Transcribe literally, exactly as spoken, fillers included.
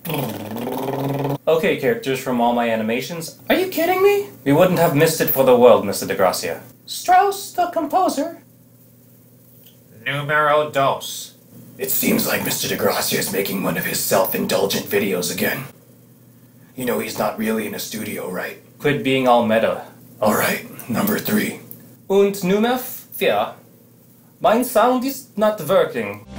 Okay, characters from all my animations. Are you kidding me? We wouldn't have missed it for the world, Mister Degracia. Strauss, the composer. Numero dos. It seems like Mister Degracia is making one of his self-indulgent videos again. You know he's not really in a studio, right? Quit being all meta. Alright, number three. Und Nummer vier. Mein sound is not working.